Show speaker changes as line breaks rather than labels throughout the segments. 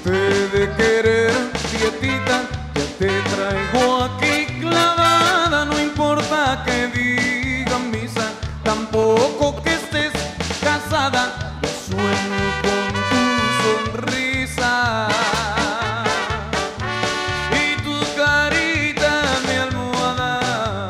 de querer, dietita, ya te traigo aquí clavada. No importa que digan misa, tampoco que estés casada. Yo sueño con tu sonrisa y tu carita, mi almohada.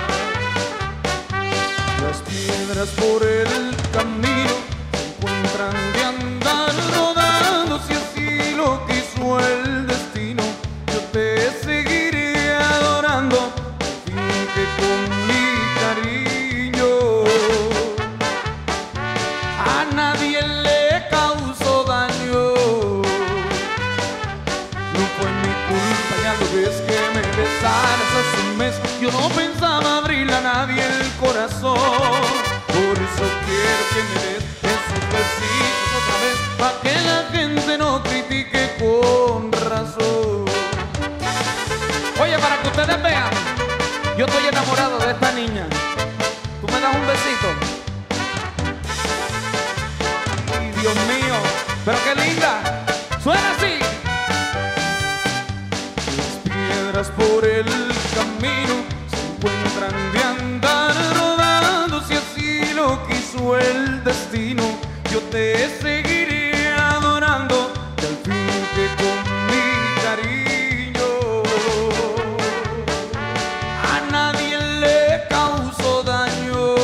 Las piedras por el camino se encuentran de andar rodando. Si así lo quiso el destino, yo te seguiré adorando, al fin que con mi cariño a nadie le causó daño. No fue mi culpa, ya lo ves que me besaras hace un mes. Yo no pensaba abrirle a nadie el corazón. Por eso quiero que me des esos besitos otra vez, pa' que la gente no critique con razón. Oye, para que ustedes vean, yo estoy enamorado de esta niña. ¿Tú me das un besito? Ay, Dios mío, pero qué linda. Suena así. Las piedras por el camino se encuentran de andar rodando. Si así lo quiso el destino, yo te seguiré adorando, y al fin que con mi cariño a nadie le causó daño.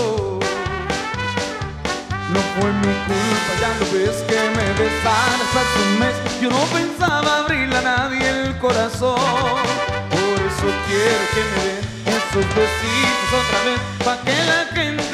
No fue mi culpa, ya lo ves que me besaras hace un mes. Yo no pensaba abrirle a nadie el corazón. Por eso quiero que me den esos besitos otra vez, pa' que la gente